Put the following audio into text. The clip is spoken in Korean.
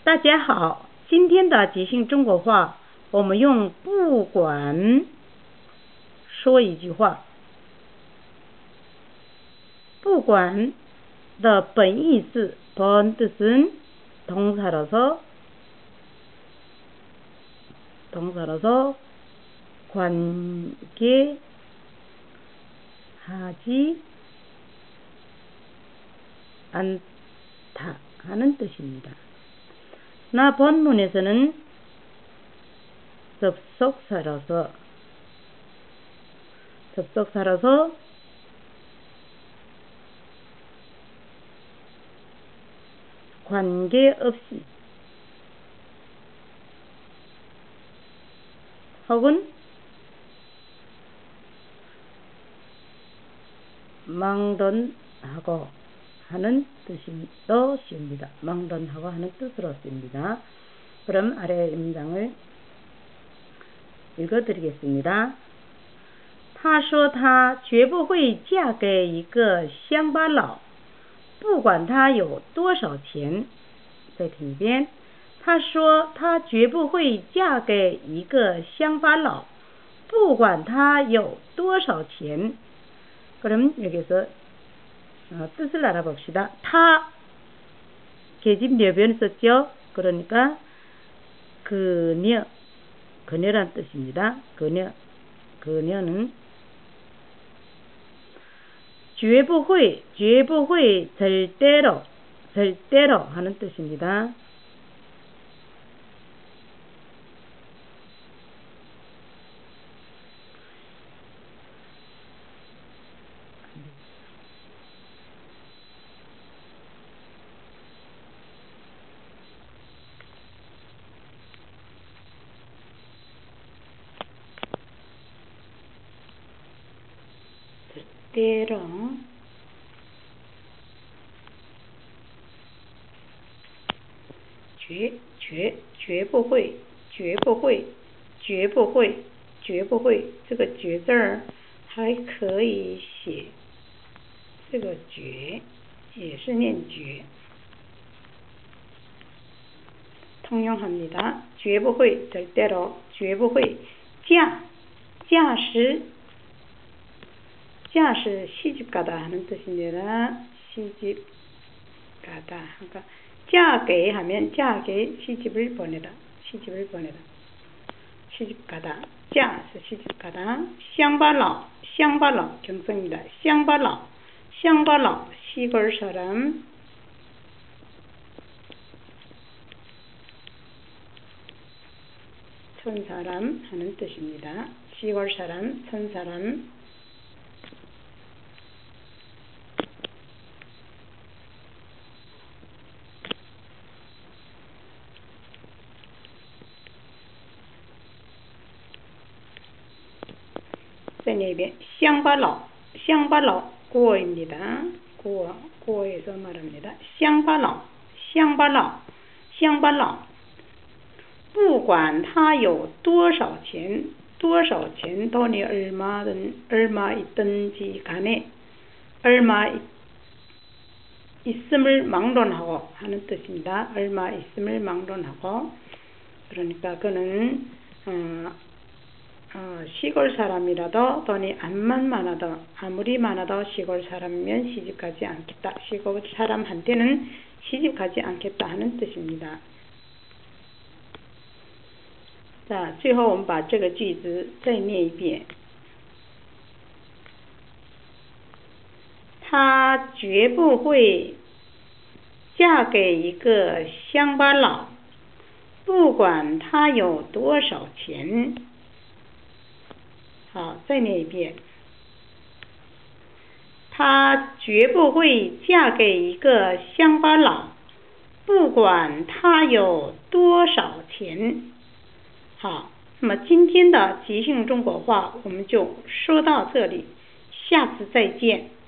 大家好，今天的即兴中国话，我们用不管说一句话。不管的本意是번 뜻은 동사로서 관계하지 않다 하는 뜻입니다. 나 본문에서는 접속사로서 관계없이 혹은 망론하고 하는 뜻도 씁니다. 망론하고 하는 뜻으로 씁니다. 그럼 아래 문장을 읽어드리겠습니다. 他说他绝不会嫁给一个乡巴佬不管他有多少钱。再听一遍。他说他绝不会嫁给一个乡巴佬不管他有多少钱。 그럼 여기서 뜻을 알아봅시다. 타 계집 묘변 썼죠. 그러니까 그녀란 뜻입니다. 그녀는 绝不会 절대로 하는 뜻입니다. 절대로绝不会这个绝字儿还可以写这个绝也是念绝 통용합니다. 绝不会 절대로 绝不会 嫁是시집가다 하는 뜻입니다. 시집가다. 그러니까嫁给 하면嫁给 시집을 보내다. 시집가다. 嫁是 시집가다. 乡巴佬 경성입니다. 乡巴佬 시골 사람. 촌사람 하는 뜻입니다. 시골 사람, 촌사람.乡巴佬 구어입니다. 구어에서 말합니다. 乡巴佬不管他有多少钱 돈이 얼마 있든지 간에 얼마 있음을 막론하고 하는 뜻입니다. 얼마 있음을 막론하고 그러니까 그는 시골 사람이라도 돈이 아무리 많아도 시골 사람이면 시집가지 않겠다. 시골 사람한테는 시집가지 않겠다 하는 뜻입니다. 最后我们把这个句子再念一遍。她绝不会嫁给一个乡巴佬不管他有多少钱。好，再念一遍。她绝不会嫁给一个乡巴佬不管他有多少钱。好，那么今天的即兴中国话我们就说到这里，下次再见。